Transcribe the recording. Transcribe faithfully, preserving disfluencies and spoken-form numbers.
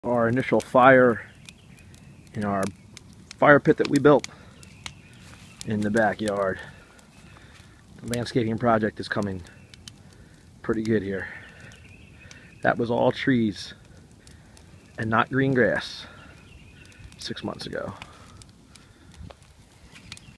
Our initial fire in our fire pit that we built in the backyard. The landscaping project is coming pretty good here. That was all trees and not green grass six months ago.